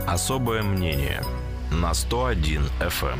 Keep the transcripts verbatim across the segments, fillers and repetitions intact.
Особое мнение на сто один эф эм.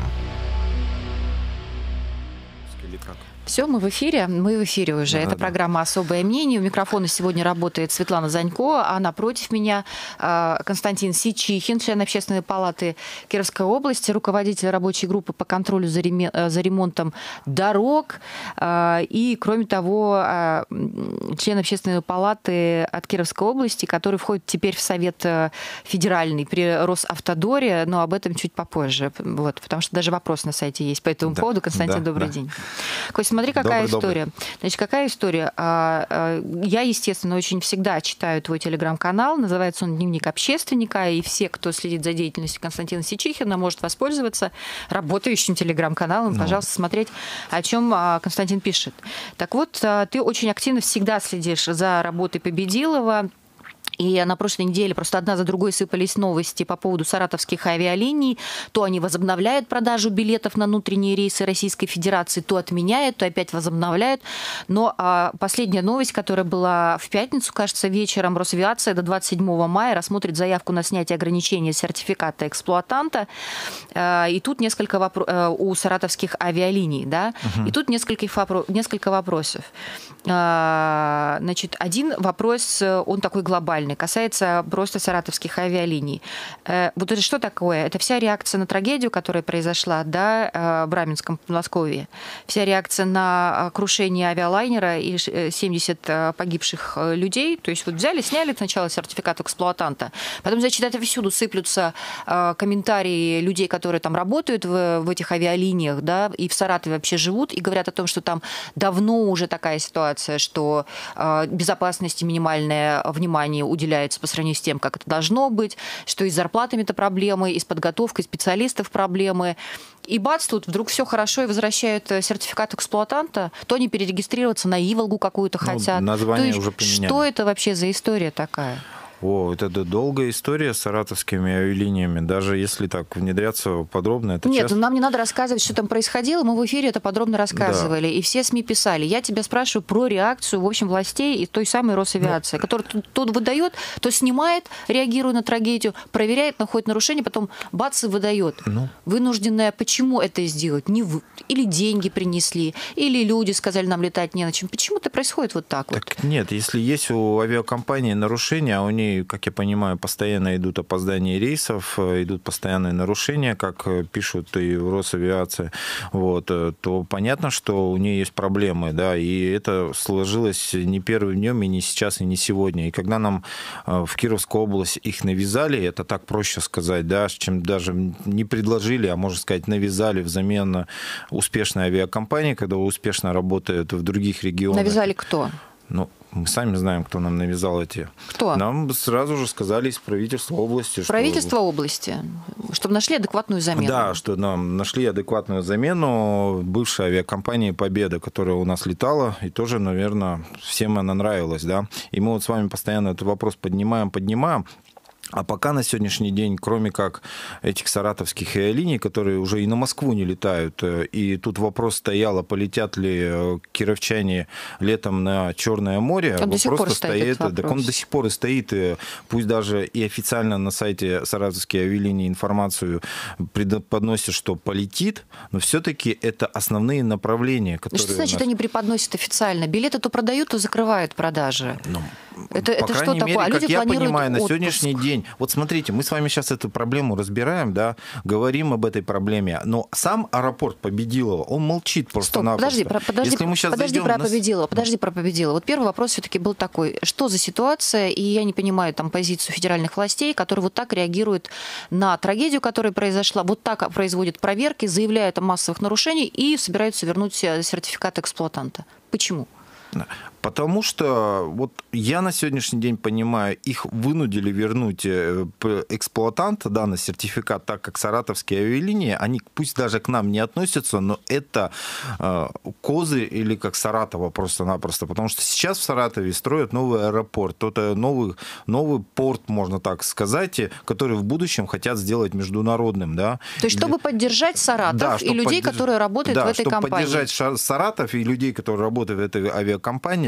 Все, мы в эфире, мы в эфире уже. Да, Это да. программа «Особое мнение». У микрофона сегодня работает Светлана Занько, а напротив меня Константин Сичихин, член Общественной палаты Кировской области, руководитель рабочей группы по контролю за ремонтом дорог. И, кроме того, член Общественной палаты от Кировской области, который входит теперь в Совет федеральный при Росавтодоре, но об этом чуть попозже. Вот, потому что даже вопрос на сайте есть по этому да. поводу. Константин, да, добрый да. день. Кость, смотри, какая Добрый, история. добрый. Значит, какая история? Я, естественно, очень всегда читаю твой телеграм-канал. Называется он «Дневник общественника». И все, кто следит за деятельностью Константина Сичихина, может воспользоваться работающим телеграм-каналом. Ну. Пожалуйста, смотреть, о чем Константин пишет. Так вот, ты очень активно всегда следишь за работой Победилова. И на прошлой неделе просто одна за другой сыпались новости по поводу саратовских авиалиний. То они возобновляют продажу билетов на внутренние рейсы Российской Федерации, то отменяют, то опять возобновляют. Но а, последняя новость, которая была в пятницу, кажется, вечером, Росавиация до двадцать седьмого мая рассмотрит заявку на снятие ограничения сертификата эксплуатанта. А, и тут несколько вопросов у саратовских авиалиний. Да? Угу. И тут несколько, несколько вопросов. А, значит, один вопрос, он такой глобальный, касается просто саратовских авиалиний. Вот это что такое? Это вся реакция на трагедию, которая произошла, да, в Браменском Подмосковье. Вся реакция на крушение авиалайнера и семьдесят погибших людей. То есть вот взяли, сняли сначала сертификат эксплуатанта, потом, значит, это всюду сыплются комментарии людей, которые там работают в, в этих авиалиниях, да, и в Саратове вообще живут, и говорят о том, что там давно уже такая ситуация, что безопасности минимальное внимание уделяется по сравнению с тем, как это должно быть, что и с зарплатами-то проблемы, и с подготовкой специалистов проблемы. И бац, тут вдруг все хорошо, и возвращают сертификат эксплуатанта, то они перерегистрироваться на Иволгу какую-то ну, хотят. Название то уже поменяли. Что это вообще за история такая? О, это долгая история с саратовскими авиалиниями. Даже если так внедряться подробно, это Нет, часто... нам не надо рассказывать, что там происходило. Мы в эфире это подробно рассказывали. Да. И все СМИ писали. Я тебя спрашиваю про реакцию, в общем, властей и той самой Росавиации, ну... которая то, то выдает, то снимает, реагируя на трагедию, проверяет, находит нарушение, потом бац и выдает. Ну... Вынужденная, почему это сделать? Не вы... Или деньги принесли, или люди сказали, нам летать не на чем. Почему это происходит вот так, так вот? Нет, если есть у авиакомпании нарушения, а у нее, как я понимаю, постоянно идут опоздания рейсов, идут постоянные нарушения, как пишут и в Росавиации, вот, то понятно, что у нее есть проблемы, да, и это сложилось не первым днем, и не сейчас, и не сегодня. И когда нам в Кировскую область их навязали, это так проще сказать, да, чем даже не предложили, а можно сказать, навязали взамен на успешной авиакомпании, когда успешно работает в других регионах. Навязали кто? Ну, мы сами знаем, кто нам навязал эти. Кто? Нам сразу же сказали из правительства области. Правительство что... области, чтобы нашли адекватную замену. Да, что нам нашли адекватную замену бывшей авиакомпании «Победа», которая у нас летала, и тоже, наверное, всем она нравилась, да. И мы вот с вами постоянно этот вопрос поднимаем, поднимаем. А пока на сегодняшний день, кроме как этих саратовских авиалиний, которые уже и на Москву не летают, и тут вопрос стоял, а полетят ли кировчане летом на Черное море, он вопрос стоит, стоит так он до сих пор и стоит, пусть даже и официально на сайте саратовские авиалинии информацию преподносят, что полетит, но все-таки это основные направления, которые... Что значит нас... они преподносят официально? Билеты то продают, то закрывают продажи. Ну, это по это крайней что мере, такое? А как люди я планируют понимаю, на отпуск. сегодняшний день, вот смотрите, мы с вами сейчас эту проблему разбираем, да, говорим об этой проблеме, но сам аэропорт Победилова, он молчит просто-напросто. Подожди, про, подожди, Если мы сейчас подожди про нас... Победилова, подожди про Победилова. Вот первый вопрос все-таки был такой, что за ситуация, и я не понимаю там позицию федеральных властей, которые вот так реагируют на трагедию, которая произошла, вот так производят проверки, заявляют о массовых нарушениях и собираются вернуть сертификат эксплуатанта. Почему? Потому что вот я на сегодняшний день понимаю, их вынудили вернуть эксплуатанта, да, на сертификат, так как саратовские авиалинии, они пусть даже к нам не относятся, но это э, козырь или как Саратова просто-напросто. Потому что сейчас в Саратове строят новый аэропорт, это новый, новый порт, можно так сказать, который в будущем хотят сделать международным. Да. То есть чтобы поддержать Саратов, да, и людей, поддерж... которые работают да, в этой чтобы компании. Поддержать Саратов и людей, которые работают в этой авиакомпании,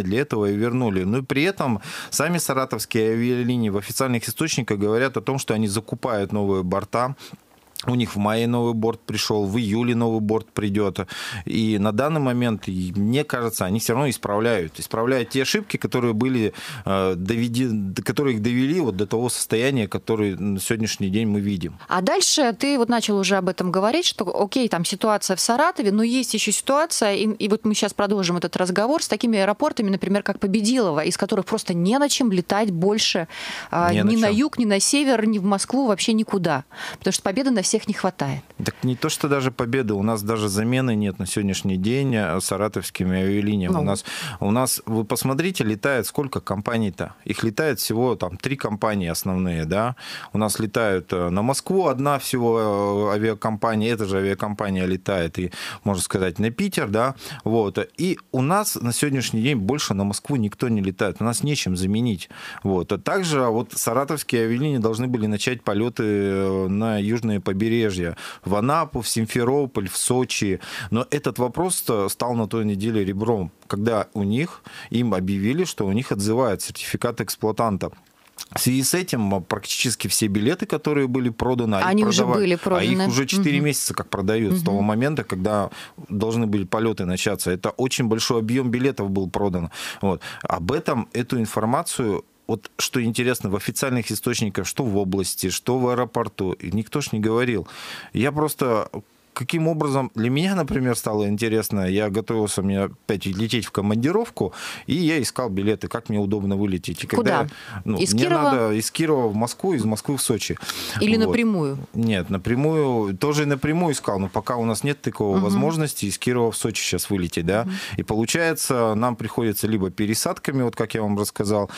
для этого и вернули. Но при этом сами саратовские авиалинии в официальных источниках говорят о том, что они закупают новые борта. У них в мае новый борт пришел, в июле новый борт придет. И на данный момент, мне кажется, они все равно исправляют. Исправляют те ошибки, которые были, доведи, которые их довели вот до того состояния, которое на сегодняшний день мы видим. А дальше ты вот начал уже об этом говорить, что окей, там ситуация в Саратове, но есть еще ситуация, и, и вот мы сейчас продолжим этот разговор с такими аэропортами, например, как Победилово, из которых просто не на чем летать больше не ни на, на юг, ни на север, ни в Москву, вообще никуда. Потому что Победы на всех не хватает. Так не то, что даже победы, у нас даже замены нет на сегодняшний день саратовскими авиалиниями. Ну. У нас, у нас, вы посмотрите, летает сколько компаний-то? Их летает всего там три компании основные, да? У нас летают на Москву одна всего авиакомпания, эта же авиакомпания летает, и, можно сказать, на Питер, да? Вот. И у нас на сегодняшний день больше на Москву никто не летает, у нас нечем заменить. Вот. А также вот саратовские авиалинии должны были начать полеты на южные побережья, побережья, в Анапу, в Симферополь, в Сочи. Но этот вопрос стал на той неделе ребром, когда у них, им объявили, что у них отзывают сертификат эксплуатанта. В связи с этим практически все билеты, которые были проданы, они уже продавали, были проданы. А их уже четыре угу. месяца как продают, угу. с того момента, когда должны были полеты начаться. Это очень большой объем билетов был продан. Вот. Об этом, эту информацию... Вот что интересно, в официальных источниках, что в области, что в аэропорту, никто ж не говорил. Я просто... Каким образом, для меня, например, стало интересно, я готовился мне опять лететь в командировку, и я искал билеты, как мне удобно вылететь. И куда? Когда, ну, из мне Кирова? надо из Кирова в Москву, из Москвы в Сочи. Или вот. Напрямую? Нет, напрямую, тоже напрямую искал, но пока у нас нет такого угу. возможности из Кирова в Сочи сейчас вылететь, да, угу. и получается, нам приходится либо пересадками, вот как я вам рассказал,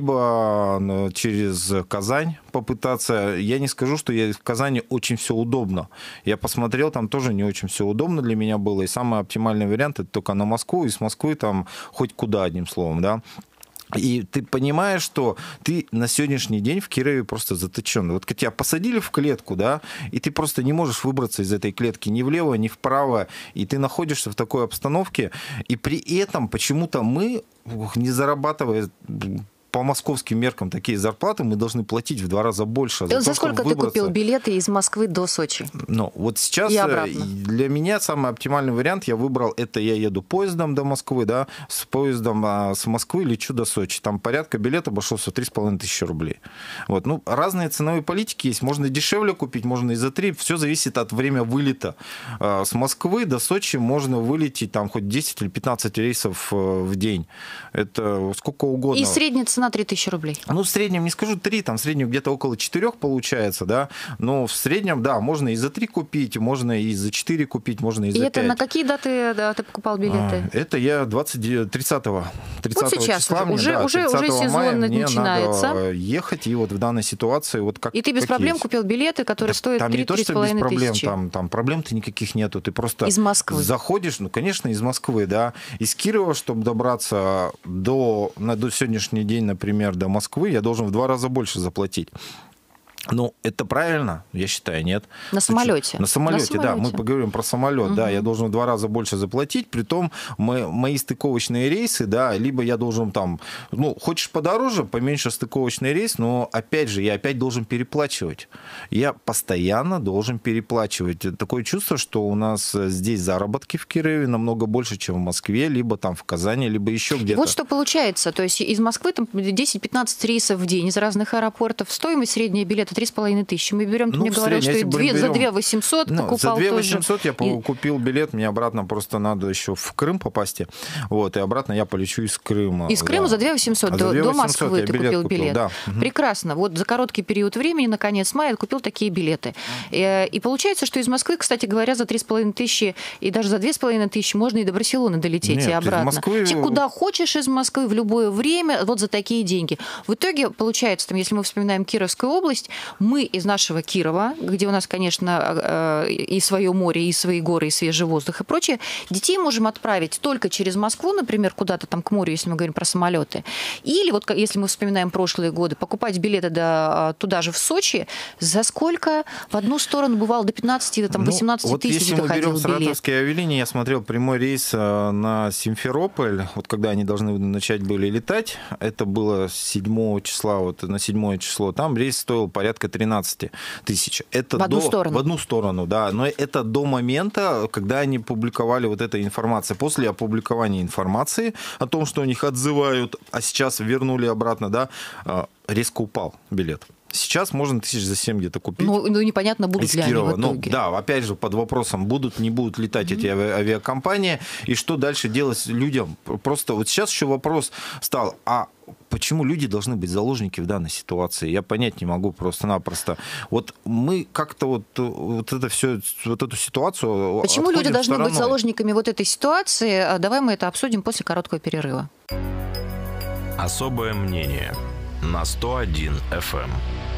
либо через Казань попытаться. Я не скажу, что я в Казани очень все удобно. Я посмотрел, там тоже не очень все удобно для меня было. И самый оптимальный вариант — это только на Москву, и с Москвы там хоть куда, одним словом, да. И ты понимаешь, что ты на сегодняшний день в Кирове просто заточен. Вот тебя посадили в клетку, да, и ты просто не можешь выбраться из этой клетки ни влево, ни вправо, и ты находишься в такой обстановке, и при этом почему-то мы, не зарабатывая по московским меркам такие зарплаты, мы должны платить в два раза больше. За, за сколько ты купил билеты из Москвы до Сочи? Ну, вот сейчас для меня самый оптимальный вариант я выбрал, это я еду поездом до Москвы, да, с поездом а, с Москвы лечу до Сочи. Там порядка билет обошелся три с половиной тысячи рублей. Вот. Ну, разные ценовые политики есть. Можно дешевле купить, можно и за три. Все зависит от времени вылета. А, с Москвы до Сочи можно вылететь там хоть десять или пятнадцать рейсов в день. Это сколько угодно. И средняя цена на три тысячи рублей. Ну, в среднем, не скажу три, там в среднем где-то около четырех получается, да, но в среднем, да, можно и за три купить, можно и за четыре купить, можно и, и за пять. И это на какие даты да, ты покупал билеты? А, это я тридцатого вот сейчас числа, уже, мне, да, уже, уже сезон мая начинается. Мне надо ехать, и вот в данной ситуации вот как И ты без проблем есть. Купил билеты, которые да, стоят три с половиной тысячи? Там, там проблем-то никаких нету, ты просто из Москвы. Заходишь, ну, конечно, из Москвы, да, из Кирова, чтобы добраться до, на, до сегодняшний день, например, до Москвы, я должен в два раза больше заплатить. Ну, это правильно, я считаю, нет. На самолете. На самолете, на да. самолете. Мы поговорим про самолет, угу. да. Я должен в два раза больше заплатить, притом мы, мои стыковочные рейсы, да, либо я должен там, ну, хочешь подороже, поменьше стыковочный рейс, но опять же, я опять должен переплачивать. Я постоянно должен переплачивать. Такое чувство, что у нас здесь заработки в Кирове намного больше, чем в Москве, либо там в Казани, либо еще где-то. Вот что получается. То есть из Москвы там десять-пятнадцать рейсов в день из разных аэропортов. Стоимость средняя билета три с половиной тысячи. Мы берем, ты ну, мне говорил, что две, за две восемьсот ну, покупал за две тоже. восемьсот я и... купил билет, мне обратно просто надо еще в Крым попасть. Вот, и обратно я полечу из Крыма. Из Крыма да. за две восемьсот, а до, до Москвы ты билет купил билет. Да. Прекрасно. Вот за короткий период времени, на конец мая, купил такие билеты. И, и получается, что из Москвы, кстати говоря, за три с половиной тысячи и даже за две с половиной тысячи можно и до Барселоны долететь. Нет, и обратно. Москвы... Ты куда хочешь из Москвы в любое время, вот за такие деньги. В итоге, получается, там, если мы вспоминаем Кировскую область, Мы из нашего Кирова, где у нас, конечно, и свое море, и свои горы, и свежий воздух и прочее, детей можем отправить только через Москву, например, куда-то там к морю, если мы говорим про самолеты. Или вот если мы вспоминаем прошлые годы, покупать билеты до, туда же в Сочи, за сколько в одну сторону бывало до пятнадцати, там, восемнадцати ну, вот тысяч если доходил мы берем билет. Саратовские авиалинии, я смотрел прямой рейс на Симферополь, вот когда они должны начать были летать, это было седьмого числа, вот на седьмое число, там рейс стоил порядка тринадцати тысяч. Это в одну до, сторону? В одну сторону, да, но это до момента, когда они публиковали вот эту информацию. После опубликования информации о том, что у них отзывают, а сейчас вернули обратно, да, резко упал билет. Сейчас можно тысяч за семь где-то купить. Ну, ну непонятно, будут ли они в итоге. Ну, да, опять же, под вопросом, будут, не будут летать mm-hmm. эти ави- авиакомпании, и что дальше делать людям. Просто вот сейчас еще вопрос стал, а почему люди должны быть заложники в данной ситуации? Я понять не могу просто-напросто. Вот мы как-то вот, вот это все, вот эту ситуацию Почему люди должны стороной. быть заложниками вот этой ситуации? Давай мы это обсудим после короткого перерыва. Особое мнение на сто один эф эм.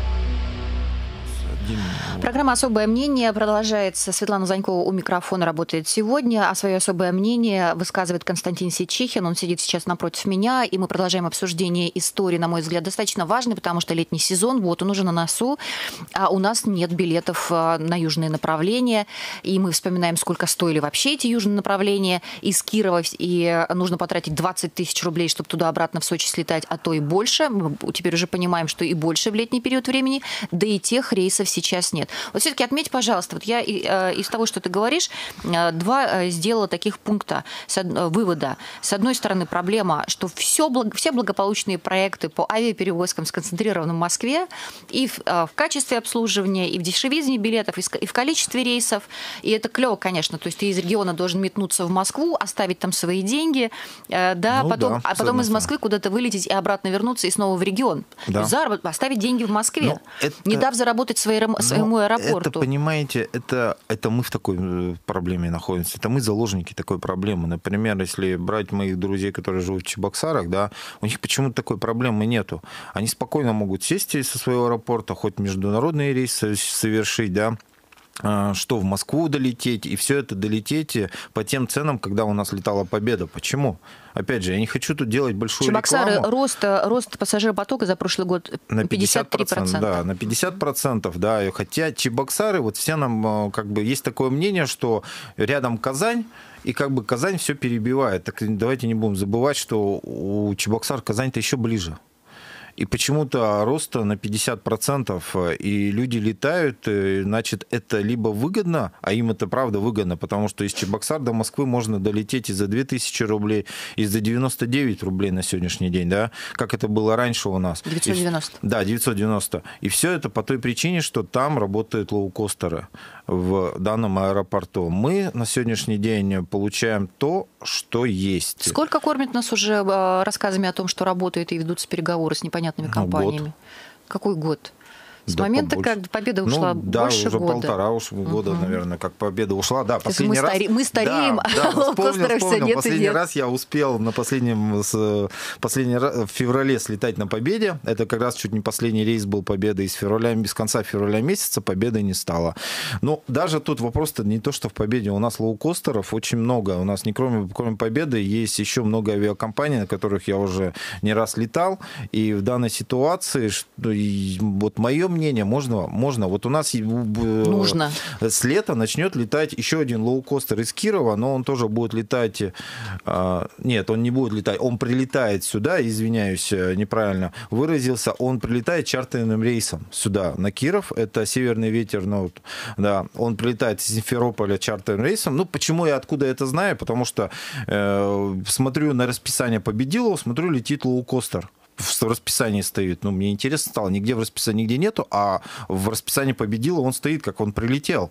Программа «Особое мнение» продолжается. Светлана Занькова у микрофона работает сегодня, а свое особое мнение высказывает Константин Сичихин. Он сидит сейчас напротив меня, и мы продолжаем обсуждение истории, на мой взгляд, достаточно важной, потому что летний сезон, вот он уже на носу, а у нас нет билетов на южные направления, и мы вспоминаем, сколько стоили вообще эти южные направления из Кирова, и нужно потратить двадцать тысяч рублей, чтобы туда-обратно в Сочи слетать, а то и больше. Мы теперь уже понимаем, что и больше в летний период времени, да и тех рейсов сейчас нет. Вот все-таки отметь, пожалуйста, вот я из того, что ты говоришь, два сделала таких пункта вывода. С одной стороны, проблема, что все, все благополучные проекты по авиаперевозкам сконцентрированы в Москве и в, в качестве обслуживания, и в дешевизне билетов, и в количестве рейсов. И это клево, конечно. То есть ты из региона должен метнуться в Москву, оставить там свои деньги, да, ну, потом, да, а потом из Москвы куда-то вылететь и обратно вернуться, и снова в регион. Да. Заработать, оставить деньги в Москве, это... не дав заработать свои своему аэропорту. Это, понимаете, это, это мы в такой проблеме находимся. Это мы заложники такой проблемы. Например, если брать моих друзей, которые живут в Чебоксарах, да, у них почему-то такой проблемы нету. Они спокойно могут сесть со своего аэропорта, хоть международные рейсы совершить, да, что в Москву долететь, и все это долететь по тем ценам, когда у нас летала Победа. Почему? Опять же, я не хочу тут делать большую Чебоксары, рекламу. Рост, рост пассажиропотока за прошлый год на пятьдесят три процента. Да, на пятьдесят процентов, да. Хотя Чебоксары, вот все нам, как бы, есть такое мнение, что рядом Казань, и как бы Казань все перебивает. Так давайте не будем забывать, что у Чебоксар Казань-то еще ближе. И почему-то рост на пятьдесят процентов, и люди летают, значит, это либо выгодно, а им это правда выгодно, потому что из Чебоксар до Москвы можно долететь и за две тысячи рублей, и за девяносто девять рублей на сегодняшний день, да, как это было раньше у нас. девятьсот девяносто. И, да, девятьсот девяносто. И все это по той причине, что там работают лоукостеры в данном аэропорту. Мы на сегодняшний день получаем то, что есть. Сколько кормят нас уже рассказами о том, что работают и ведутся переговоры с непонятными компаниями? Год. Какой год? С да, момента, побольше. Как Победа ушла, ну, да, больше уже года. полтора уж года, угу. наверное, как Победа ушла. Да, мы, последний раз... старе... мы стареем, да, да, а лоукостеров все нет Последний и нет. раз я успел на последнем, с... последний раз, в феврале слетать на Победе. Это как раз чуть не последний рейс был Победы из февраля, без конца февраля месяца Победы не стало. Но даже тут вопрос-то не то, что в Победе. У нас лоукостеров очень много. У нас не кроме, кроме Победы есть еще много авиакомпаний, на которых я уже не раз летал. И в данной ситуации, что... вот мое мнение, можно Можно. Вот у нас Нужно. с лета начнет летать еще один лоукостер из Кирова, но он тоже будет летать... Нет, он не будет летать. Он прилетает сюда, извиняюсь, неправильно выразился, он прилетает чартерным рейсом сюда, на Киров. Это «Северный ветер». Ну, да, он прилетает из Симферополя чартерным рейсом. Ну, почему я откуда это знаю? Потому что э, смотрю на расписание Победилова, смотрю, летит лоукостер. В расписании стоит. Ну, мне интересно стало, нигде в расписании нигде нету, а в расписании Победилова он стоит, как он прилетел.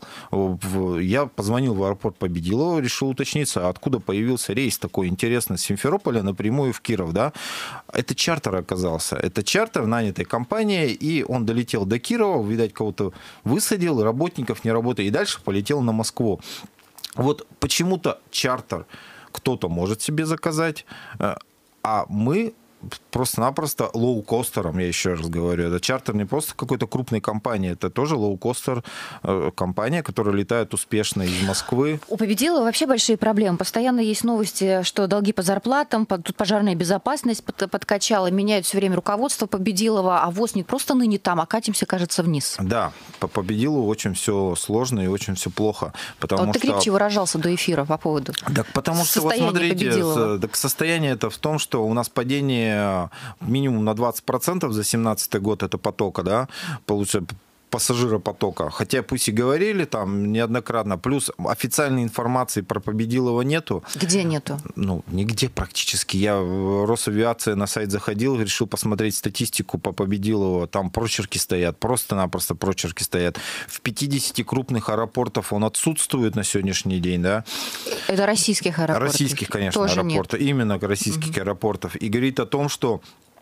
Я позвонил в аэропорт Победилова, решил уточниться, откуда появился рейс такой интересный с Симферополя напрямую в Киров, да. Это чартер оказался. Это чартер нанятой компанией, и он долетел до Кирова, видать, кого-то высадил, работников не работает, и дальше полетел на Москву. Вот почему-то чартер кто-то может себе заказать, а мы просто-напросто лоукостером, я еще раз говорю. Это чартер не просто какой-то крупной компании, это тоже лоукостер компания, которая летает успешно из Москвы. У Победилова вообще большие проблемы. Постоянно есть новости, что долги по зарплатам, тут пожарная безопасность подкачала, меняют все время руководство Победилова, а ВОЗ не просто ныне там, а катимся, кажется, вниз. Да, по Победилову очень все сложно и очень все плохо. Потому вот ты что... крепче выражался до эфира по поводу Так потому что, вот смотрите, так состояние это в том, что у нас падение минимум на двадцать процентов за семнадцатый год это потока, да, получается, пассажиропотока. Хотя пусть и говорили там неоднократно, плюс официальной информации про Победилова нету. Где нету? Ну, нигде практически. Я в Росавиации на сайт заходил, решил посмотреть статистику по Победилову. Там прочерки стоят, просто-напросто прочерки стоят. В пятидесяти крупных аэропортах он отсутствует на сегодняшний день, да. Это российских аэропортов? Российских, конечно, тоже аэропортов. Нет. Именно российских угу. аэропортов. И говорит о том, что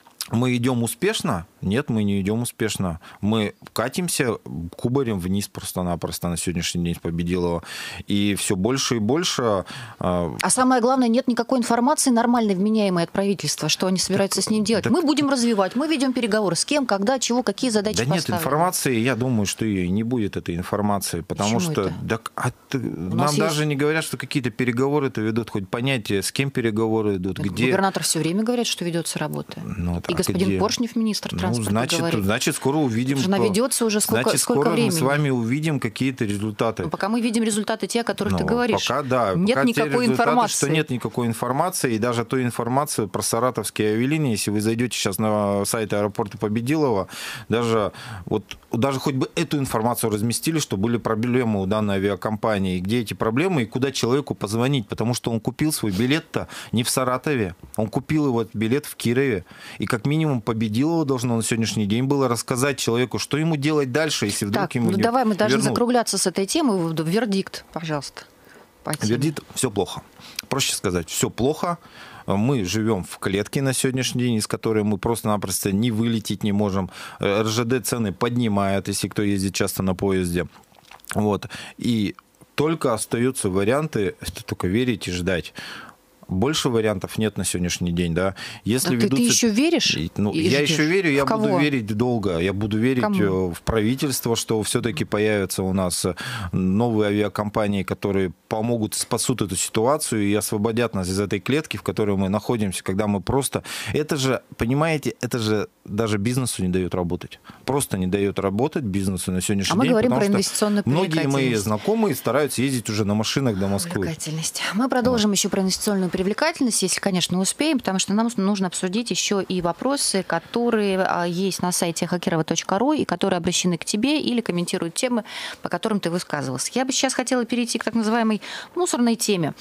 мы идем успешно? Нет, мы не идем успешно. Мы катимся кубарем вниз просто-напросто на сегодняшний день с Победилова. И все больше и больше... А самое главное, нет никакой информации нормальной, вменяемой от правительства, что они собираются так, с ним делать. Так... Мы будем развивать, мы ведем переговоры. С кем, когда, чего, какие задачи да поставлены? Нет информации, я думаю, что и не будет этой информации. Потому Почему что это? Да, а, нам есть... даже не говорят, что какие-то переговоры-то ведут, хоть понятие, с кем переговоры идут, так где... Губернатор все время говорит, что ведется работа. Ну, и господин где? Поршнев, министр транспорта, ну, значит, говорит. Значит, скоро увидим... Она ведется уже сколько, значит, сколько скоро времени? мы с вами увидим какие-то результаты. Но пока мы видим результаты те, о которых ну, ты говоришь. Пока, да. Нет пока никакой информации. Что нет никакой информации, и даже той информации про саратовские авиалинии, если вы зайдете сейчас на сайт аэропорта Победилова, даже, вот, даже хоть бы эту информацию разместили, что были проблемы у данной авиакомпании, где эти проблемы и куда человеку позвонить, потому что он купил свой билет-то не в Саратове, он купил его билет в Кирове, и как минимум Победилова должно на сегодняшний день было рассказать человеку, что ему делать дальше, если вдруг так, ему ну не давай мы должны вернут. закругляться с этой темы. Вердикт, пожалуйста. Вердикт – все плохо. Проще сказать, все плохо. Мы живем в клетке на сегодняшний день, из которой мы просто-напросто не вылететь не можем. эр жэ дэ цены поднимают, если кто ездит часто на поезде. Вот. И только остаются варианты, это только верить и ждать. Больше вариантов нет на сегодняшний день, да. Если да ведутся... ты, ты еще веришь? Ну, я ждешь? еще верю, я в буду кого? верить долго. Я буду верить Кому? в правительство, что все-таки появятся у нас новые авиакомпании, которые помогут, спасут эту ситуацию и освободят нас из этой клетки, в которой мы находимся, когда мы просто... Это же, понимаете, это же даже бизнесу не дает работать. Просто не дает работать бизнесу на сегодняшний а мы день. говорим про инвестиционную многие мои знакомые стараются ездить уже на машинах до Москвы. Мы продолжим вот. еще про инвестиционную привлекательность, если, конечно, успеем, потому что нам нужно обсудить еще и вопросы, которые есть на сайте хакерова точка ру и которые обращены к тебе или комментируют темы, по которым ты высказывался. Я бы сейчас хотела перейти к так называемой мусорной теме.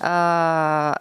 Так,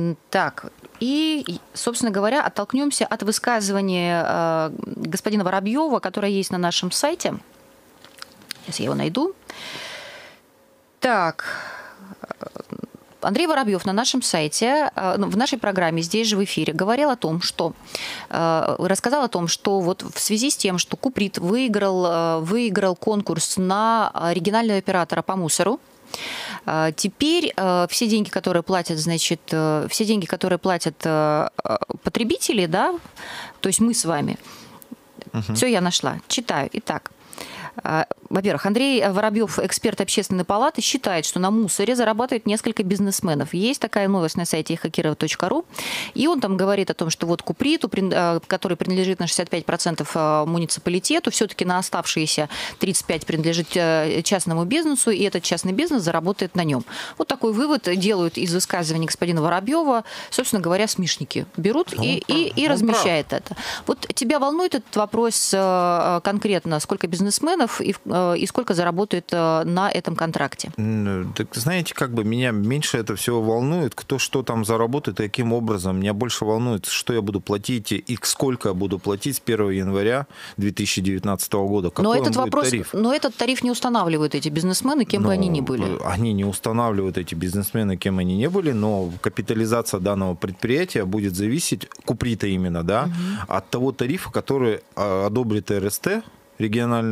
и, собственно говоря, оттолкнемся от высказывания господина Воробьева, которое есть на нашем сайте. Сейчас я его найду. Так... Андрей Воробьев на нашем сайте, в нашей программе здесь же в эфире говорил о том, что рассказал о том, что вот в связи с тем, что Куприт выиграл, выиграл конкурс на регионального оператора по мусору, теперь все деньги, которые платят, значит, все деньги, которые платят потребители, да, то есть мы с вами, угу. Все я нашла, читаю. Итак. Во-первых, Андрей Воробьев, эксперт Общественной палаты, считает, что на мусоре зарабатывает несколько бизнесменов. Есть такая новость на сайте хакерова точка ру, и он там говорит о том, что вот Куприту, который принадлежит на шестьдесят пять процентов муниципалитету, все-таки на оставшиеся тридцать пять процентов принадлежит частному бизнесу, и этот частный бизнес заработает на нем. Вот такой вывод делают из высказывания господина Воробьева, собственно говоря, смешники берут ну, и, и, и размещают прав. это. Вот тебя волнует этот вопрос конкретно, сколько бизнесменов и, и сколько заработает на этом контракте? Так, знаете, как бы меня меньше это всего волнует, кто что там заработает и каким образом. Меня больше волнует, что я буду платить и сколько я буду платить с первого января две тысячи девятнадцатого года. Какой но этот будет вопрос, тариф? Но этот тариф не устанавливают эти бизнесмены, кем но бы они ни были. Они не устанавливают, эти бизнесмены, кем они ни были, но капитализация данного предприятия будет зависеть, Куприта именно, да, угу. от того тарифа, который одобрит эр эс тэ, региональная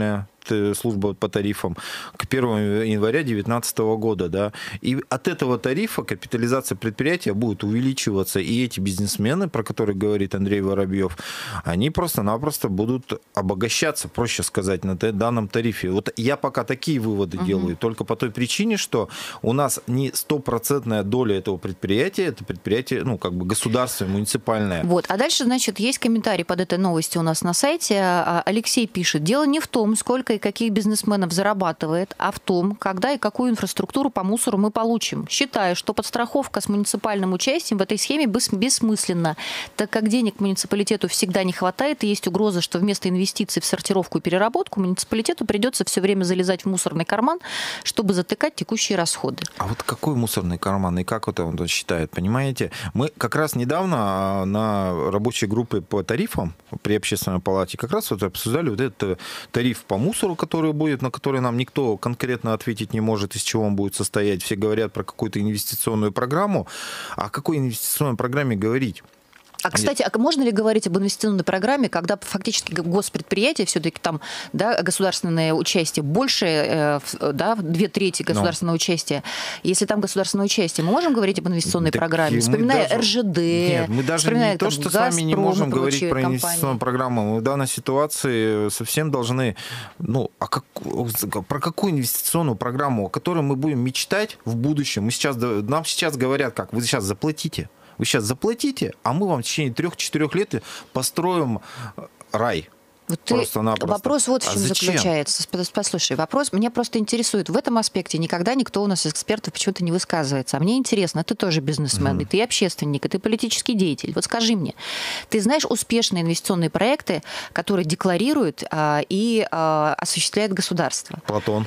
служба по тарифам к первому января две тысячи девятнадцатого года, да, и от этого тарифа капитализация предприятия будет увеличиваться, и эти бизнесмены, про которых говорит Андрей Воробьев, они просто-напросто будут обогащаться, проще сказать, на данном тарифе. Вот я пока такие выводы угу. делаю, только по той причине, что у нас не стопроцентная доля этого предприятия, это предприятие, ну, как бы государственное, муниципальное. Вот, а дальше, значит, есть комментарий под этой новостью у нас на сайте. Алексей пишет: дело не в том, сколько и каких бизнесменов зарабатывает, а в том, когда и какую инфраструктуру по мусору мы получим. Считаю, что подстраховка с муниципальным участием в этой схеме бессмысленна, так как денег муниципалитету всегда не хватает, и есть угроза, что вместо инвестиций в сортировку и переработку муниципалитету придется все время залезать в мусорный карман, чтобы затыкать текущие расходы. А вот какой мусорный карман и как это он считает, понимаете? Мы как раз недавно на рабочей группе по тарифам при Общественной палате как раз вот обсуждали вот этот тариф по мусору, который будет, на который нам никто конкретно ответить не может, из чего он будет состоять. Все говорят про какую-то инвестиционную программу. А о какой инвестиционной программе говорить? А, кстати, а можно ли говорить об инвестиционной программе, когда фактически госпредприятия, все-таки там, да, государственное участие больше, да, две трети государственного Но. участия. Если там государственное участие, мы можем говорить об инвестиционной так программе, вспоминая даже... эр жэ дэ? Нет, мы даже не то, что Газпром, с вами не можем говорить про компании. Инвестиционную программу. Мы в данной ситуации совсем должны... Ну, а как... про какую инвестиционную программу, о которой мы будем мечтать в будущем? Мы сейчас... Нам сейчас говорят, как, вы сейчас заплатите. Вы сейчас заплатите, а мы вам в течение трех-четырех лет построим рай. Вот ты, вопрос вот в чем а заключается. Послушай, вопрос меня просто интересует. В этом аспекте никогда никто у нас из экспертов почему-то не высказывается. А мне интересно, ты тоже бизнесмен, mm. и ты общественник, и ты политический деятель. Вот скажи мне, ты знаешь успешные инвестиционные проекты, которые декларируют а, и а, осуществляет государство? Платон.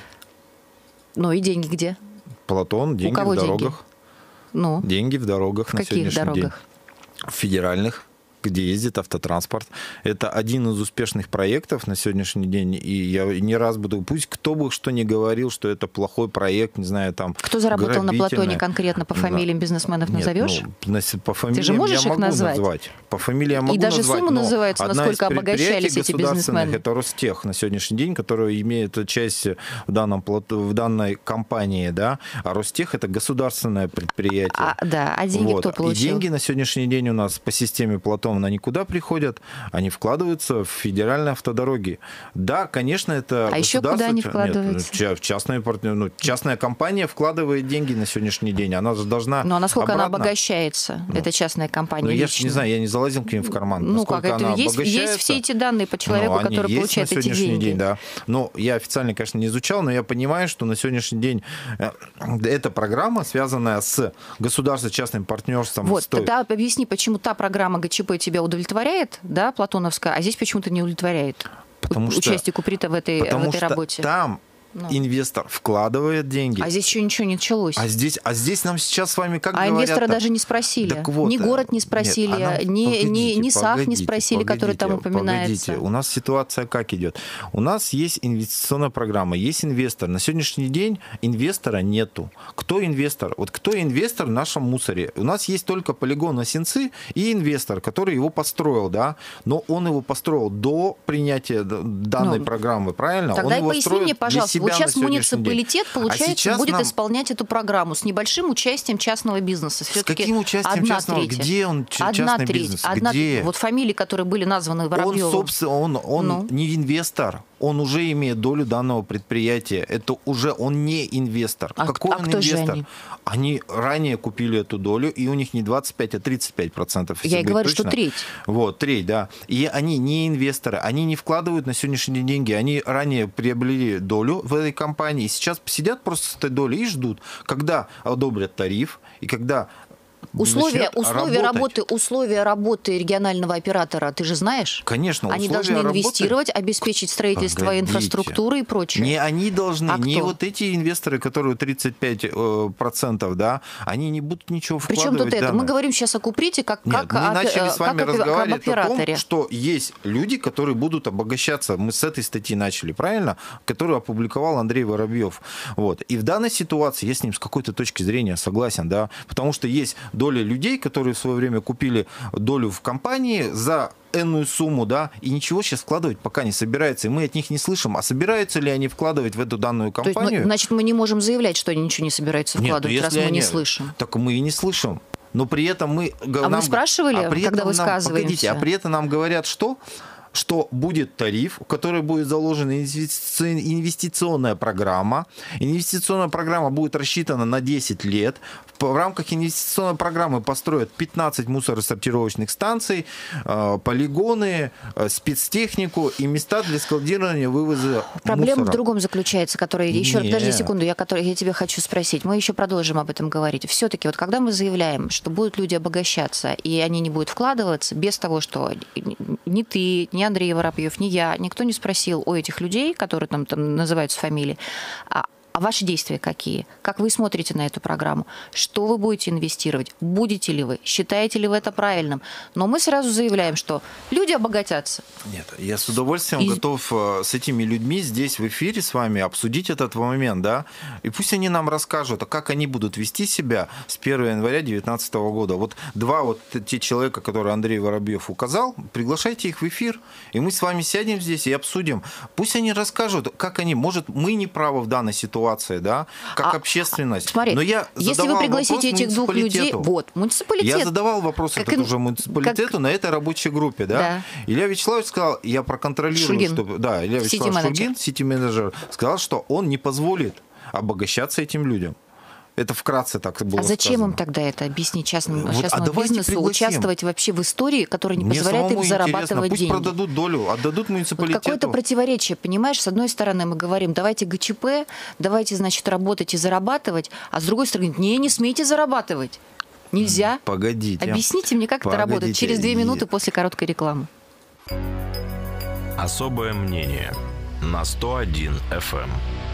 Ну и деньги где? Платон, деньги в дорогах. Деньги? Ну, деньги в дорогах в на каких сегодняшний дорогах? день. В федеральных, где ездит автотранспорт. Это один из успешных проектов на сегодняшний день. И я не раз буду... Пусть кто бы что ни говорил, что это плохой проект, не знаю, там... Кто заработал на Платоне конкретно по фамилиям да. бизнесменов назовешь? Нет, ну, по фамилиям Ты же можешь я их могу назвать? назвать. По фамилиям могу И даже назвать, сумма называется, насколько обогащались эти бизнесмены. Это Ростех на сегодняшний день, который имеет часть в, данном, в данной компании, да, а Ростех это государственное предприятие. А, да, а деньги вот. кто получил? И деньги на сегодняшний день у нас по системе Платона никуда приходят. Ходят, они вкладываются в федеральные автодороги. Да, конечно, это а еще куда они вкладываются? Нет, в частные партнеры, ну, частная компания вкладывает деньги на сегодняшний день. Она же должна. Ну а насколько обратно... она обогащается? Ну, это частная компания. Ну, я же не знаю, я не залазил к ним в карман. Ну как это есть, есть все эти данные по человеку, ну, который получает эти деньги. День, да. Но я официально, конечно, не изучал, но я понимаю, что на сегодняшний день эта программа, связанная с государственно-частным партнерством. Вот, стоит... тогда объясни, почему та программа гэ че пэ тебя удовлетворяет, да, платоновская, а здесь почему-то не удовлетворяет потому участие что, Куприта в этой, потому в этой что работе. Там ну. инвестор вкладывает деньги. А здесь еще ничего не началось. А здесь, а здесь нам сейчас с вами как а говорят... А инвестора даже не спросили. Вот, ни город не спросили, нет, а нам... ни, погодите, ни, ни САХ не спросили, погодите, который там упоминается. Погодите, у нас ситуация как идет? У нас есть инвестиционная программа, есть инвестор. На сегодняшний день инвестора нету. Кто инвестор? Вот кто инвестор в нашем мусоре? У нас есть только полигон Осинцы и инвестор, который его построил, да? Но он его построил до принятия данной ну, программы, правильно? Тогда он и поясни мне, пожалуйста, вот сейчас муниципалитет, получается, а будет нам... исполнять эту программу с небольшим участием частного бизнеса. Все-таки с каким участием частного? Треть. Где он частный одна треть. бизнес? Одна... Где? Вот фамилии, которые были названы Воробьевым. Он, собственно, он, он ну. не инвестор. Он уже имеет долю данного предприятия. Это уже он не инвестор. А, Какой а он кто инвестор? Же они? Они ранее купили эту долю, и у них не двадцать пять, а тридцать пять процентов. Я и говорю, точно. Что треть. Вот, треть, да. И они не инвесторы, они не вкладывают на сегодняшний день деньги. Они ранее приобрели долю в этой компании, и сейчас сидят просто с этой долей и ждут, когда одобрят тариф, и когда... Условия, условия, работы, условия работы регионального оператора, ты же знаешь? Конечно. Они должны инвестировать, работы... обеспечить строительство Погодите. инфраструктуры и прочее. Не они должны, а не кто? Вот эти инвесторы, которые тридцать пять процентов, да, они не будут ничего вкладывать. Причем тут да, это? Мы говорим сейчас о Куприте как, Нет, как, мы о, начали с вами как разговаривать о, о том, что есть люди, которые будут обогащаться. Мы с этой статьи начали, правильно? Которую опубликовал Андрей Воробьев. Вот. И в данной ситуации я с ним с какой-то точки зрения согласен, да, потому что есть доля людей, которые в свое время купили долю в компании за энную сумму, да, и ничего сейчас вкладывать пока не собирается, и мы от них не слышим, а собираются ли они вкладывать в эту данную компанию. То есть, мы, значит, мы не можем заявлять, что они ничего не собираются вкладывать, Нет, раз мы они... не слышим. Так мы и не слышим. Но при этом мы... А нам... вы спрашивали, а при когда этом высказываемся? Нам... Погодите, а при этом нам говорят, что... что будет тариф, в который будет заложена инвестиционная программа. Инвестиционная программа будет рассчитана на десять лет. В рамках инвестиционной программы построят пятнадцать мусоросортировочных станций, полигоны, спецтехнику и места для складирования, вывоза Проблема мусора. в другом заключается, которая... Еще, Нет. подожди секунду, я, который, я тебя хочу спросить. Мы еще продолжим об этом говорить. Все-таки, вот когда мы заявляем, что будут люди обогащаться, и они не будут вкладываться, без того, что ни ты, ни Андрей Воробьев, ни я, никто не спросил у этих людей, которые там, там называются фамилии, а, а ваши действия какие? Как вы смотрите на эту программу? Что вы будете инвестировать? Будете ли вы? Считаете ли вы это правильным? Но мы сразу заявляем, что люди обогатятся. Нет, я с удовольствием И... готов с этими людьми здесь в эфире с вами обсудить этот момент, да, и пусть они нам расскажут, а как они будут вести себя с первого января две тысячи девятнадцатого года. Вот два вот те человека, которые Андрей Воробьев указал, приглашайте их в эфир, и мы с вами сядем здесь и обсудим. Пусть они расскажут, как они, может, мы не правы в данной ситуации, да, как а, общественность. Смотри, но я если вы пригласите этих двух людей, вот, муниципалитет. Я задавал вопрос как этот уже муниципалитету как... на этой рабочей группе, да. да. Илья Вячеславович сказал, я проконтролирую, Шульгин. что... Да, Илья Вячеславович Шульгин, сити-менеджер, сказал, что он не позволит обогащаться этим людям. Это вкратце так было А зачем сказано. им тогда это объяснить частному, вот, частному а бизнесу, пригласим. участвовать вообще в истории, которая не Мне позволяет им зарабатывать пусть деньги? Пусть продадут долю, отдадут муниципалитету. Вот какое-то противоречие, понимаешь? С одной стороны мы говорим, давайте ГЧП, давайте, значит, работать и зарабатывать, а с другой стороны, не, не смейте зарабатывать. Нельзя. Погодите. Объясните мне, как Погодите. это работает. Через две минуты после короткой рекламы. Особое мнение на сто один эф эм.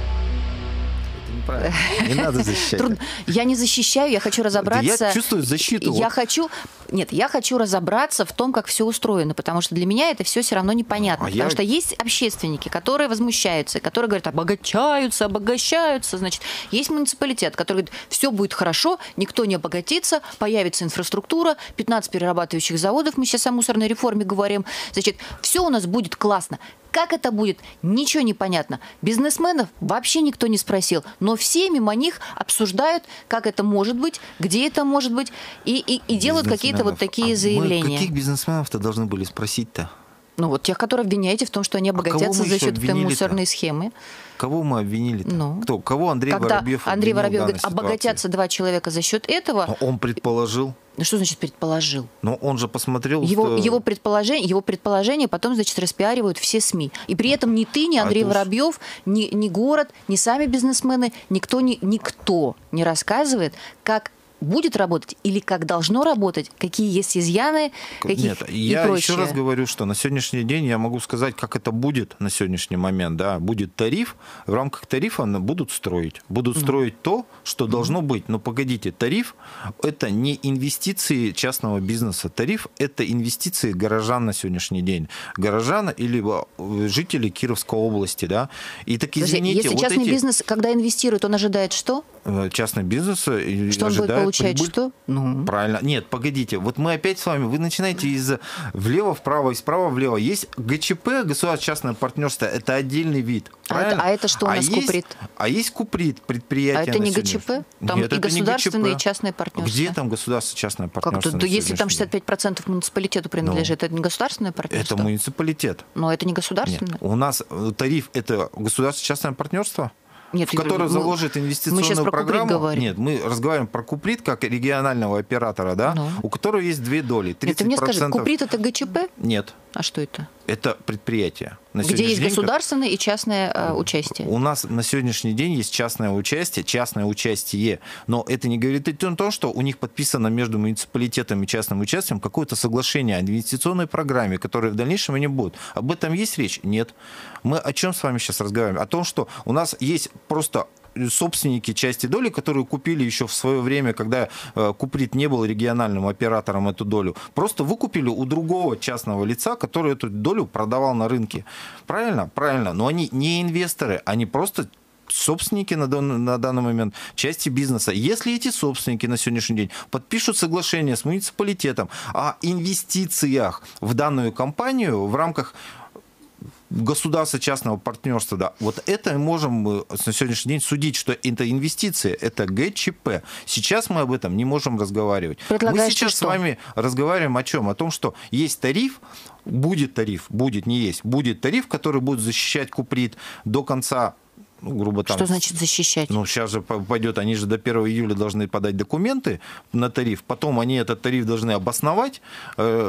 Правильно. Не надо защищать. Трудно. Я не защищаю, я хочу разобраться. Я чувствую защиту. Я вот. хочу, нет, я хочу разобраться в том, как все устроено, потому что для меня это все все равно непонятно. А потому я... что есть общественники, которые возмущаются, которые говорят, обогащаются, обогащаются. Значит, есть муниципалитет, который говорит, все будет хорошо, никто не обогатится, появится инфраструктура, пятнадцать перерабатывающих заводов, мы сейчас о мусорной реформе говорим. Значит, все у нас будет классно. Как это будет, ничего не понятно. Бизнесменов вообще никто не спросил, но все мимо них обсуждают, как это может быть, где это может быть, и, и, и делают какие-то вот такие а заявления. Мы каких бизнесменов-то должны были спросить-то? Ну вот тех, которые обвиняете в том, что они обогатятся а за счет этой мусорной схемы. Кого мы обвинили-то? Ну, Кто? Кого Андрей когда Воробьев Андрей Воробьев говорит, ситуации? обогатятся два человека за счет этого. Но он предположил. Ну что значит предположил? Но он же посмотрел... Его, что... его, предположение, его предположение потом, значит, распиаривают все СМИ. И при этом ни ты, ни Андрей а Воробьев, ни, ни город, ни сами бизнесмены, никто, ни, никто не рассказывает, как будет работать или как должно работать, какие есть изъяны, какие Нет, и я прочее. Еще раз говорю, что на сегодняшний день я могу сказать, как это будет на сегодняшний момент. Да, будет тариф, в рамках тарифа будут строить. Будут строить mm. то, что mm. должно быть. Но погодите, тариф – это не инвестиции частного бизнеса. Тариф – это инвестиции горожан на сегодняшний день. Горожан или жителей Кировской области. Да? И так, извините, Если вот частный эти... бизнес, когда инвестирует, он ожидает что? Частный бизнес что ожидает он будет получать прибыль. Что? Ну. Правильно. Нет, погодите. Вот мы опять с вами, вы начинаете из влево вправо, из права влево. Есть ГЧП, государственно-частное партнерство, это отдельный вид. А это, а это что у нас а Куприт? Есть, а есть Куприт, предприятие. А это не ГЧП? Там Нет, и государственное, и частное партнерство. Где там государственно-частное партнерство? Как-то, если там шестьдесят пять процентов муниципалитету принадлежит, ну, это не государственное партнерство? Это муниципалитет. Но это не государственное? Нет, у нас тариф – это государственно-частное партнерство? Нет, в которую заложит инвестиционную программу. Нет, мы разговариваем про Куприт как регионального оператора, да, ну. у которого есть две доли. тридцать процентов... Нет, ты мне скажи, Куприт это ГЧП? Нет. А что это? Это предприятие. На Где есть день, государственное и частное э, участие? У нас на сегодняшний день есть частное участие, частное участие, но это не говорит о том, что у них подписано между муниципалитетом и частным участием какое-то соглашение о инвестиционной программе, которое в дальнейшем они будут. Об этом есть речь? Нет. Мы о чем с вами сейчас разговариваем? О том, что у нас есть просто собственники части доли, которые купили еще в свое время, когда Куприт не был региональным оператором, эту долю, просто выкупили у другого частного лица, который эту долю продавал на рынке. Правильно? Правильно. Но они не инвесторы, они просто собственники на, на данный момент части бизнеса. Если эти собственники на сегодняшний день подпишут соглашение с муниципалитетом о инвестициях в данную компанию в рамках государства частного партнерства, да, вот это мы можем на сегодняшний день судить, что это инвестиции, это ГЧП. Сейчас мы об этом не можем разговаривать. Мы сейчас с вами разговариваем о чем? О том, что есть тариф, будет тариф, будет, не есть, будет тариф, который будет защищать Куприт до конца. Ну, грубо там, что значит защищать? Ну, сейчас же пойдет, они же до первого июля должны подать документы на тариф, потом они этот тариф должны обосновать, э,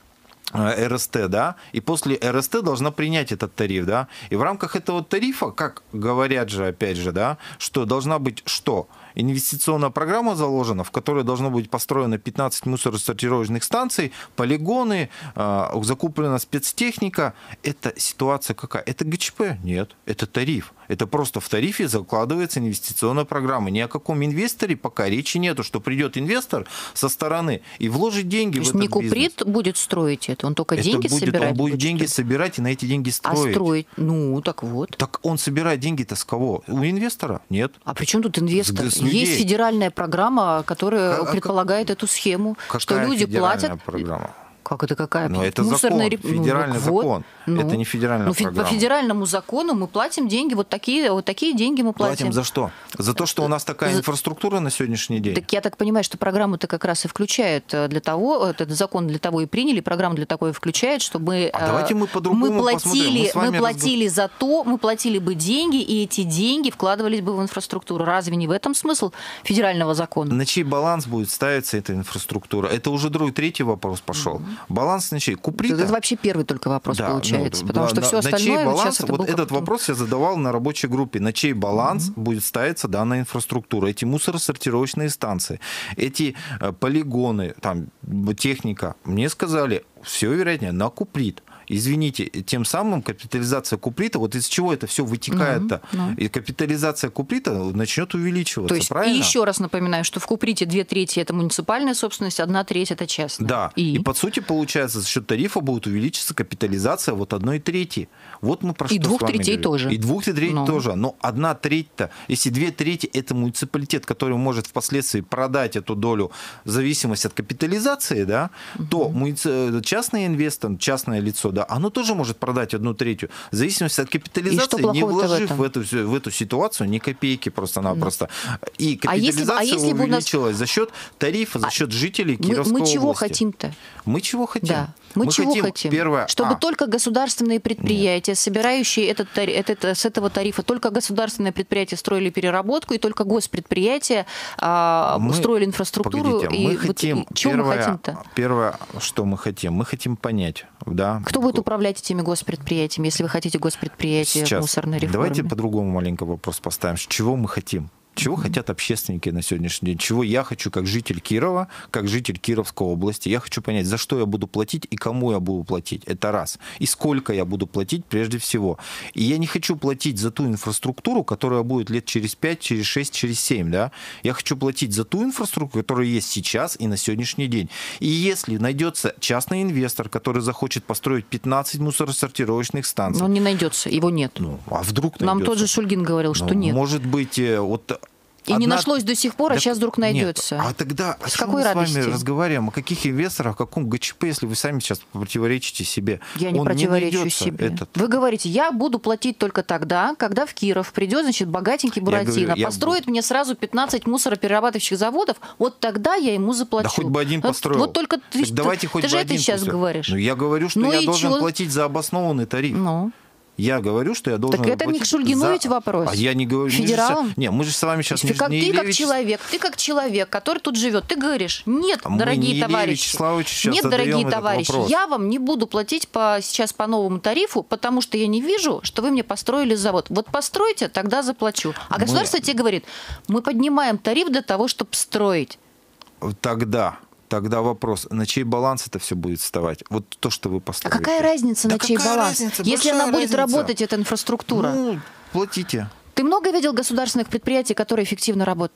РСТ, да, и после РСТ должна принять этот тариф, да, и в рамках этого тарифа, как говорят же, опять же, да, что должна быть что? Инвестиционная программа заложена, в которой должно быть построено пятнадцать мусоросортировочных станций, полигоны, закуплена спецтехника. Это ситуация какая? Это ГЧП? Нет, это тариф. Это просто в тарифе закладывается инвестиционная программа. Ни о каком инвесторе пока речи нету, что придет инвестор со стороны и вложит деньги в этот бизнес. То есть не Куприт будет строить это, он только это деньги будет, собирает? Он будет, будет деньги строить. собирать и на эти деньги строить. А строить? Ну, так вот. Так он собирает деньги-то с кого? У инвестора? Нет. А при чем тут инвестор? С, с Есть федеральная программа, которая а, предполагает а, эту схему, что люди платят. Программа? Как это какая? Но это Мусорный... закон, федеральный ну, закон. Вот. Ну, это не федеральная ну, программа. По федеральному закону мы платим деньги, вот такие, вот такие деньги мы платим. Платим за что? За то, что у нас такая за... инфраструктура на сегодняшний день? Так я так понимаю, что программу-то как раз и включает для того, этот закон для того и приняли, программу для того и включает, чтобы а давайте мы по-другому мы платили, мы, мы платили разб... за то, мы платили бы деньги, и эти деньги вкладывались бы в инфраструктуру. Разве не в этом смысл федерального закона? На чей баланс будет ставиться эта инфраструктура? Это уже другой, третий вопрос пошел. Mm-hmm. Баланс на чей? Куприта? Это вообще первый только вопрос да, получается, ну, потому да, что на, все остальное... На чей баланс, это вот этот вопрос я задавал на рабочей группе. На чей баланс mm-hmm. будет ставиться данная инфраструктура? Эти мусоросортировочные станции, эти полигоны, там, техника. Мне сказали, все вероятнее, на Куприт. Извините, тем самым капитализация Куприта, вот из чего это все вытекает-то? Mm-hmm. Mm-hmm. И капитализация Куприта начнет увеличиваться, То есть, правильно? И еще раз напоминаю, что в Куприте две трети это муниципальная собственность, одна треть это частная. Да, и, и по сути получается, за счет тарифа будет увеличиться капитализация вот одной трети. Вот мы про и что двух с вами третей говорим. тоже. И двух третей Но. тоже. Но одна треть-то, если две трети это муниципалитет, который может впоследствии продать эту долю в зависимости от капитализации, да, угу. то муници... частный инвестор, частное лицо, да, оно тоже может продать одну третью. В зависимости от капитализации, не вложив в, в, эту, в эту ситуацию ни копейки просто-напросто. Да. И капитализация а если, а если увеличилась нас... за счет тарифа, за счет жителей мы, Кировской мы чего области. хотим-то? Мы чего хотим? Да. Мы, мы чего хотим? хотим? Первое, Чтобы а. только государственные предприятия, Нет. собирающие этот, этот, с этого тарифа, только государственные предприятия строили переработку, и только госпредприятия а, мы, строили инфраструктуру. Погодите, и мы вот, хотим, и, чего первое, мы хотим-то? Первое, что мы хотим? Мы хотим понять. Да, Кто будет управлять этими госпредприятиями, если вы хотите госпредприятия в мусорной реформе? Давайте по-другому маленько вопрос поставим. Чего мы хотим? Чего mm-hmm. хотят общественники на сегодняшний день? Чего я хочу как житель Кирова, как житель Кировской области? Я хочу понять, за что я буду платить и кому я буду платить. Это раз. И сколько я буду платить прежде всего. И я не хочу платить за ту инфраструктуру, которая будет лет через пять, через шесть, через семь. Да? Я хочу платить за ту инфраструктуру, которая есть сейчас и на сегодняшний день. И если найдется частный инвестор, который захочет построить пятнадцать мусоросортировочных станций... Но он не найдется, его нет. Ну, а вдруг найдется? Нам тот же Шульгин говорил, что ну, нет. Может быть, вот... И Одна... не нашлось до сих пор, а да, сейчас вдруг найдется. Нет. А тогда о с чем какой мы радости? с вами разговариваем? О каких инвесторах, о каком ГЧП, если вы сами сейчас противоречите себе? Я не Он противоречу не себе. Этот... Вы говорите, я буду платить только тогда, когда в Киров придет, значит, богатенький Буратино, говорю, построит я... мне сразу пятнадцать мусороперерабатывающих заводов, вот тогда я ему заплачу. Да хоть бы один вот, построил. Вот только ты, давайте хоть ты бы же один это сейчас построил. говоришь. Ну, я говорю, что ну, я должен чё? платить за обоснованный тариф. Ну. Я говорю, что я должен... Так это не к Шульгину за... ведь вопрос. А я не говорю... Федералам? Не, мы же с вами сейчас ты не, как, не Ты Елевич... как человек, ты как человек, который тут живет, ты говоришь, нет, а дорогие не товарищи, нет, дорогие товарищи, я вам не буду платить по, сейчас по новому тарифу, потому что я не вижу, что вы мне построили завод. Вот постройте, тогда заплачу. А мы... государство тебе говорит, мы поднимаем тариф для того, чтобы строить. Тогда... Тогда вопрос, на чей баланс это все будет вставать? Вот то, что вы построите. А какая разница, да на чей баланс? Разница? Если Большая она будет разница. работать, эта инфраструктура. Ну, платите. Ты много видел государственных предприятий, которые эффективно работают?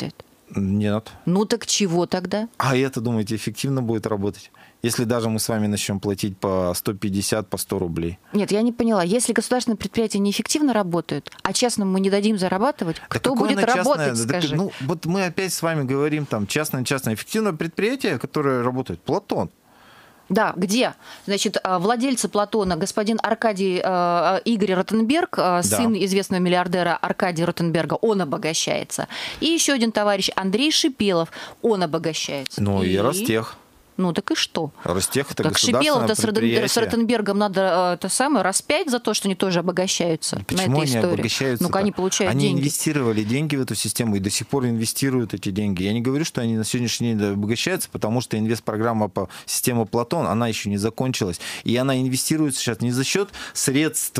Нет. Ну так чего тогда? А это, думаете, эффективно будет работать? Если даже мы с вами начнем платить по сто пятьдесят, по сто рублей. Нет, я не поняла. Если государственные предприятия неэффективно работают, а частным мы не дадим зарабатывать, да кто будет работать, частное? скажи? Да, ну, вот мы опять с вами говорим, там, частное-частное. Эффективное предприятие, которое работает, Платон. Да, где? Значит, владельцы Платона, господин Аркадий э, Игорь Ротенберг, э, сын да. известного миллиардера Аркадия Ротенберга, он обогащается. И еще один товарищ Андрей Шипелов, он обогащается. Ну и, и Ростех. Ну так и что? Ростех — это так государственное Шипелов-то с Ротенбергом надо это самое распять за то, что они тоже обогащаются. Почему на этой они истории. обогащаются? Ну-ка, они получают они деньги. Они инвестировали деньги в эту систему и до сих пор инвестируют эти деньги. Я не говорю, что они на сегодняшний день обогащаются, потому что инвестпрограмма по системе Платон, она еще не закончилась. И она инвестируется сейчас не за счет средств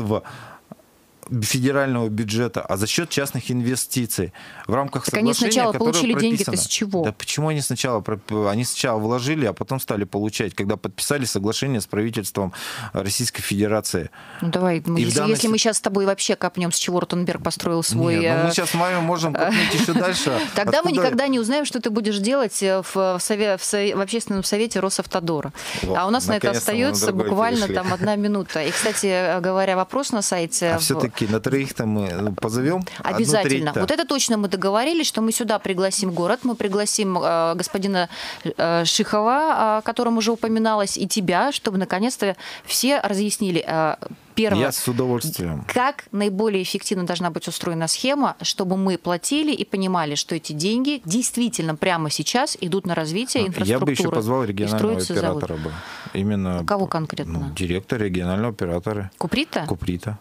федерального бюджета, а за счет частных инвестиций в рамках так соглашения, они сначала которое получили прописано. деньги-то с чего? Да почему они сначала? Они сначала вложили, а потом стали получать, когда подписали соглашение с правительством Российской Федерации. Ну давай, мы, если, данной... если мы сейчас с тобой вообще копнем, с чего Ротенберг построил свой... Нет, ну мы сейчас с вами можем копнуть еще дальше. Тогда мы никогда не узнаем, что ты будешь делать в общественном совете Росавтодора. А у нас на это остается буквально там одна минута. И, кстати говоря, вопрос на сайте... А все-таки на троих-то мы позовем? Обязательно. Вот это точно мы договорились, что мы сюда пригласим город, мы пригласим э, господина э, Шихова, о котором уже упоминалось, и тебя, чтобы наконец-то все разъяснили. Э, Первое. Я с удовольствием. Как наиболее эффективно должна быть устроена схема, чтобы мы платили и понимали, что эти деньги действительно прямо сейчас идут на развитие инфраструктуры. Я бы еще позвал регионального оператора. Бы. Именно кого конкретно? Ну, директора регионального оператора. Куприта? Куприта.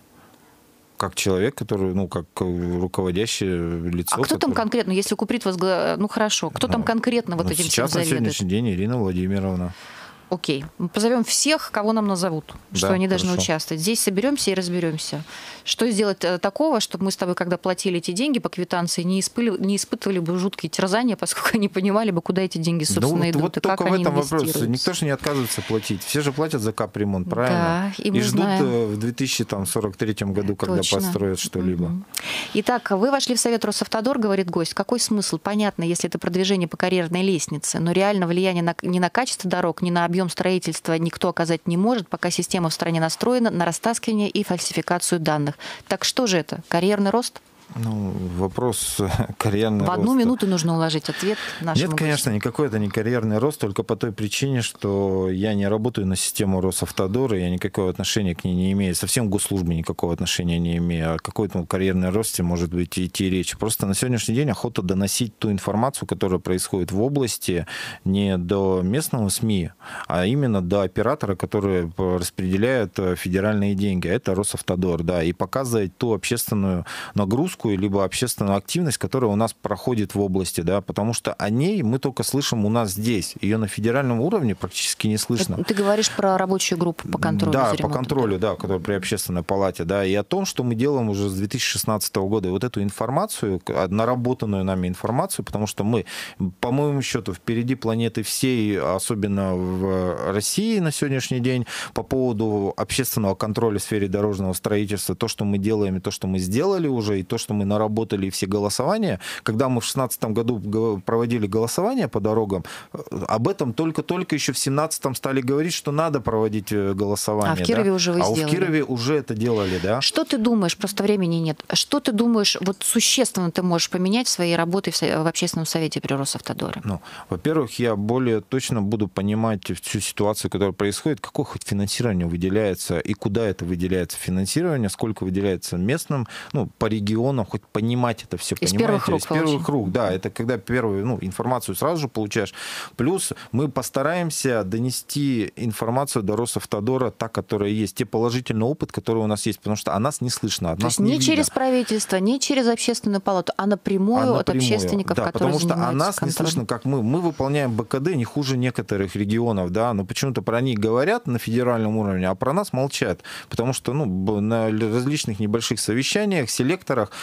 Как человек, который, ну, как руководящее лицо. А кто который... там конкретно, если Куприт возглавляет, ну хорошо, кто ну, там конкретно вот ну, этим всем заведует? Сейчас на сегодняшний день Ирина Владимировна. Окей. Мы позовем всех, кого нам назовут, да, что они должны хорошо. участвовать. Здесь соберемся и разберемся. Что сделать такого, чтобы мы с тобой, когда платили эти деньги по квитанции, не испытывали, не испытывали бы жуткие терзания, поскольку они понимали бы, куда эти деньги, собственно, да, идут, вот и как только они в этом вопрос. инвестируются. Никто же не отказывается платить. Все же платят за капремонт, правильно? Да, и, и ждут знаем. в две тысячи сорок третьем году, когда Точно. построят что-либо. Угу. Итак, вы вошли в Совет Росавтодор, говорит гость. Какой смысл? Понятно, если это продвижение по карьерной лестнице, но реально влияние на, не на качество дорог, не на объем строительства никто оказать не может, пока система в стране настроена на растаскивание и фальсификацию данных. Так что же это? Карьерный рост? Ну, вопрос карьерного роста. В одну минуту нужно уложить ответ нашему Нет, конечно, гостю. Никакой это не карьерный рост, только по той причине, что я не работаю на систему Росавтодора, я никакого отношения к ней не имею, совсем к госслужбе никакого отношения не имею. О какой-то карьерной росте может быть идти речь. Просто на сегодняшний день охота доносить ту информацию, которая происходит в области, не до местного СМИ, а именно до оператора, который распределяет федеральные деньги. Это Росавтодор, да, и показывать ту общественную нагрузку, либо общественную активность, которая у нас проходит в области, да, потому что о ней мы только слышим у нас здесь. Ее на федеральном уровне практически не слышно. Ты говоришь про рабочую группу по контролю да, за ремонтом. по контролю, да, которая при общественной палате, да, и о том, что мы делаем уже с две тысячи шестнадцатого года. И вот эту информацию, наработанную нами информацию, потому что мы, по моему счету, впереди планеты всей, особенно в России на сегодняшний день, по поводу общественного контроля в сфере дорожного строительства, то, что мы делаем, и то, что мы сделали уже, и то, что мы наработали все голосования. Когда мы в шестнадцатом году проводили голосование по дорогам, об этом только-только еще в семнадцатом стали говорить, что надо проводить голосование. А в Кирове да? уже вы а сделали. А в Кирове уже это делали, да. Что ты думаешь, просто времени нет, что ты думаешь, вот существенно ты можешь поменять в своей работе в общественном совете при Росавтодоре? Ну, во-первых, я более точно буду понимать всю ситуацию, которая происходит, какое хоть финансирование выделяется и куда это выделяется финансирование, сколько выделяется местным, ну, по регионам, хоть понимать это все, из понимаете? Первых рук, из первых рук, да, это когда первую, ну, информацию сразу же получаешь. Плюс мы постараемся донести информацию до Росавтодора, та, которая есть, те положительный опыт, который у нас есть, потому что о нас не слышно, от То нас есть не не видно. через правительство, не через общественную палату, а напрямую, а напрямую от общественников, да, которые потому что о нас контролем. Не слышно, как мы. Мы выполняем БКД не хуже некоторых регионов, да, но почему-то про них говорят на федеральном уровне, а про нас молчат, потому что, ну, на различных небольших совещаниях, селекторах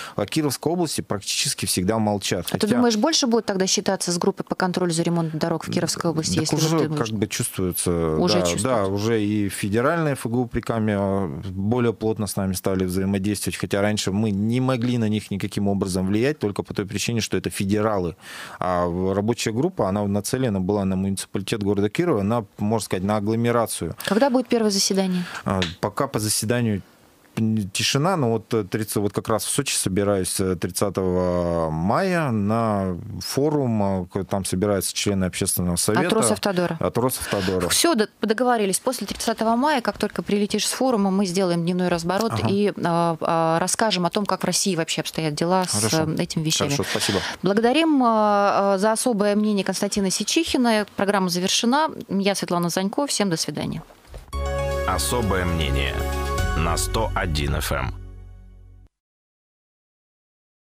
о Кировской области практически всегда молчат. А Хотя... ты думаешь, больше будет тогда считаться с группой по контролю за ремонтом дорог в Кировской области? Так если уже вот как бы чувствуется. Уже да, чувствуется. Да, уже и федеральные эф гэ у при Каме более плотно с нами стали взаимодействовать, хотя раньше мы не могли на них никаким образом влиять, только по той причине, что это федералы. А рабочая группа, она нацелена была на муниципалитет города Кирова, на, можно сказать, на агломерацию. Когда будет первое заседание? Пока по заседанию тишина, но вот, тридцать, вот как раз в Сочи собираюсь тридцатого мая на форум, там собираются члены общественного совета. От Росавтодора. От Росавтодора. Все, договорились. После тридцатого мая, как только прилетишь с форума, мы сделаем дневной разворот ага. и а, а, расскажем о том, как в России вообще обстоят дела Хорошо. с этими вещами. Хорошо, спасибо. Благодарим а, за особое мнение Константина Сичихина. Программа завершена. Я Светлана Занько. Всем до свидания. Особое мнение на сто один эф эм.